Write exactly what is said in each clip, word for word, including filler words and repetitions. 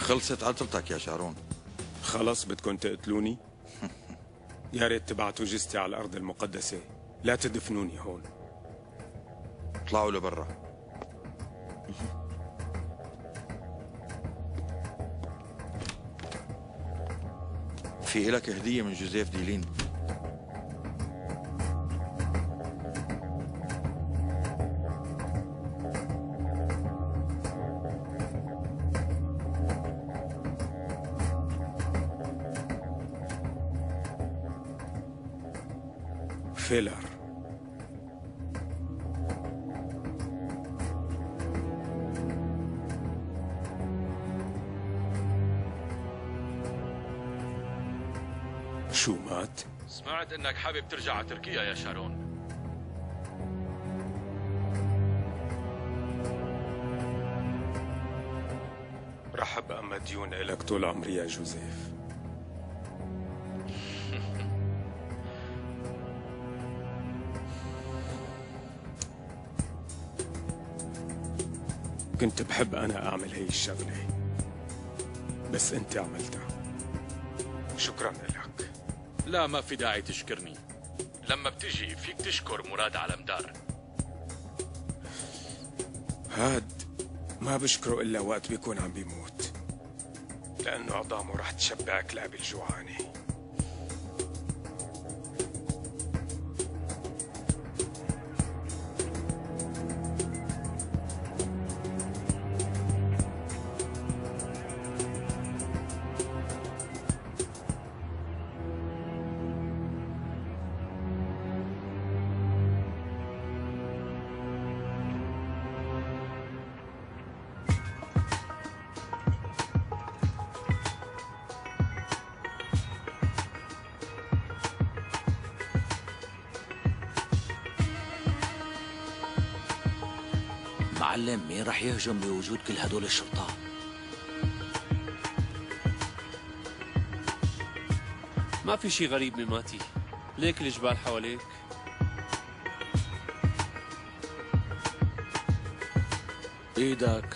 خلصت عطلتك يا شارون. خلص بدكم تقتلوني؟ يا ريت تبعتوا جثتي على الأرض المقدسة، لا تدفنوني هون. اطلعوا لبرا. في إلك هدية من جوزيف ديلين. فيلر. شو مات؟ سمعت انك حابب ترجع على تركيا يا شارون. رح ابقى مديون إلك طول عمري يا جوزيف. كنت بحب أنا أعمل هي الشغلة، بس أنت عملتها. شكرا لك. لا، ما في داعي تشكرني. لما بتجي فيك تشكر مراد علمدار. هاد ما بشكره إلا وقت بيكون عم بيموت، لأنه عظامه رح تشبع كلاب الجوعانة. معلم، مين رح يهجم بوجود كل هدول الشرطة؟ ما في شي غريب مماتي، ليك الجبال حواليك. ايدك.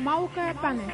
موقع بانل.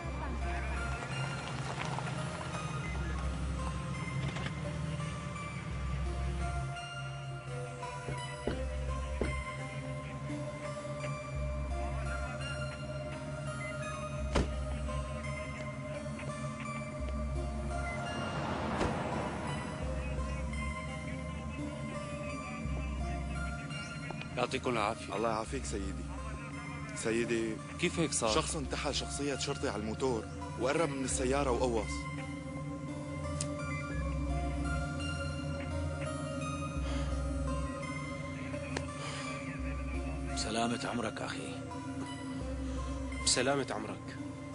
يعطيكم العافية. الله يعافيك سيدي. سيدي، كيف هيك صار؟ شخص انتحل شخصية شرطي على الموتور وقرب من السيارة وقوص. سلامة عمرك أخي. بسلامة عمرك.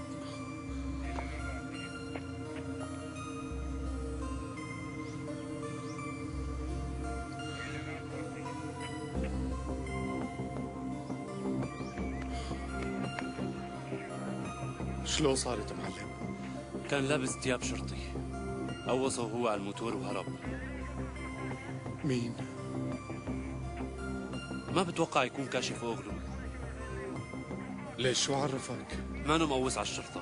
شلون صارت معلم؟ كان لابس ثياب شرطي، قوصه وهو على الموتور وهرب. مين؟ ما بتوقع يكون كاشف أوغلو. ليش شو عرفك؟ مانو مقوص على الشرطة.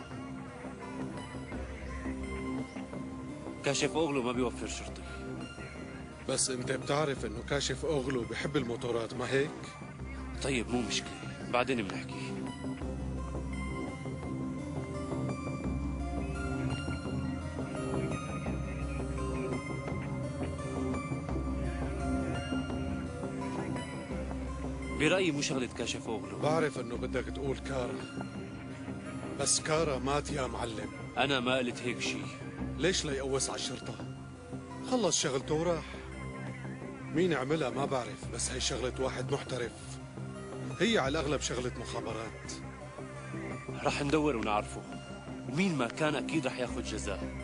كاشف أوغلو ما بيوفر شرطي. بس انت بتعرف انه كاشف اوغلو بحب الموتورات، ما هيك؟ طيب مو مشكلة، بعدين بنحكي. برأيي مو شغلة كاشف أوغلو. بعرف انه بدك تقول كارا، بس كارا مات يا معلم. أنا ما قلت هيك شي. ليش ليقوس على الشرطة؟ خلص شغلته وراح. مين عملها ما بعرف، بس هي شغلة واحد محترف. هي على الأغلب شغلة مخابرات. رح ندور ونعرفه، ومين ما كان أكيد رح ياخد جزاء.